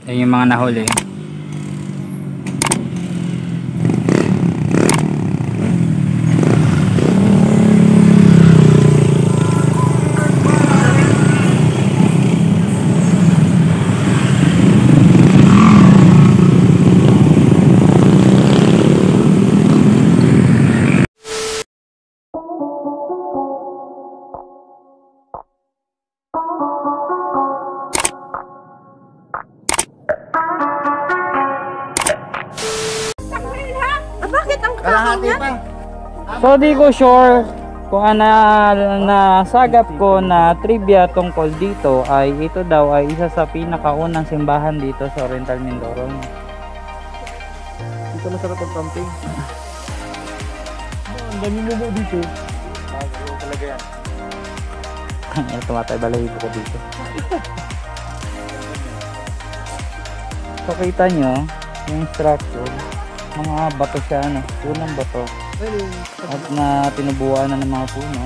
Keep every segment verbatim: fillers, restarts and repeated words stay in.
Yan yung mga nahuli. So di ko sure kung ano na sagap ko na trivia tungkol dito ay ito daw ay isa sa pinakaunang simbahan dito sa Oriental Mindoro. Dito masarap ang camping. Ang dami mo mo dito. Bago talaga yan. Ay, tumatay balahibo ko dito. So kita nyo yung structure, mga bato siya, ano, punong bato. At na tinubuan na ng mga puno.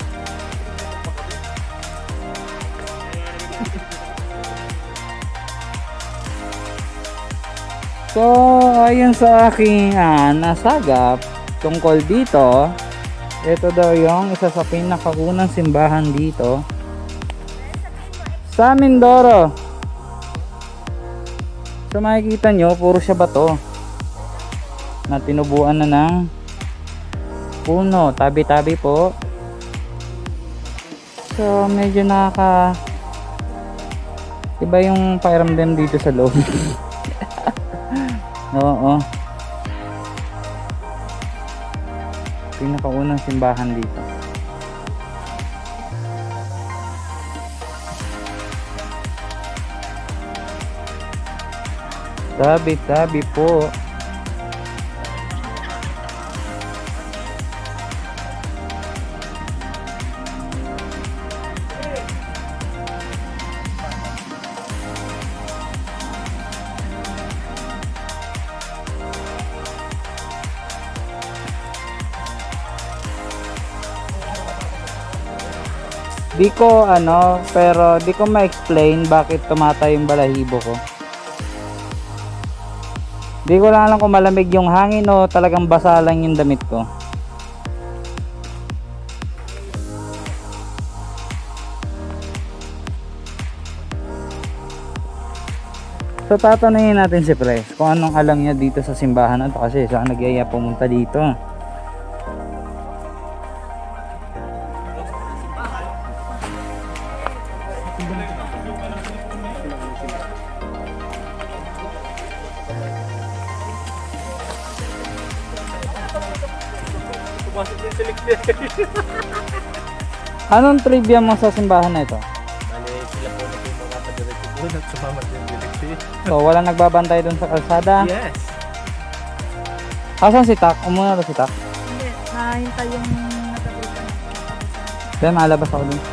So ayon sa aking ah, nasagap tungkol dito, ito daw yung isa sa pinakaunang simbahan dito sa Mindoro. So makikita nyo, puro siya bato na tinubuan na ng puno, tabi-tabi po. So medyo nakaka iba yung pakiramdam dito sa loob. Oo, pinakaunang simbahan dito. Tabi-tabi po. Di ko ano, pero di ko ma-explain bakit tumatay yung balahibo ko. Di ko lang alam kung malamig yung hangin o talagang basa lang yung damit ko. So tatanungin natin si Pres kung anong alam niya dito sa simbahan na to, kasi saan nagyaya pumunta dito. Anong trivia mo sa simbahan na ito? Bale, sila po na yung mga padiretso po at sumama din direksyon. So walang nagbabantay dun sa kalsada? Yes. Asan si Tak? Umuna ba si Tak? Hindi, nahintay yung natapusan. Kaya malabas ako dun.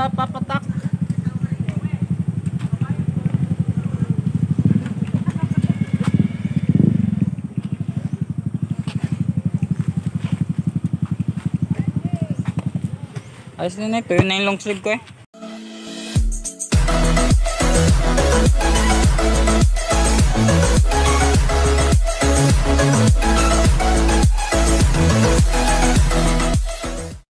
papatak. Ayos din ito, yun na yung long sleeve ko eh.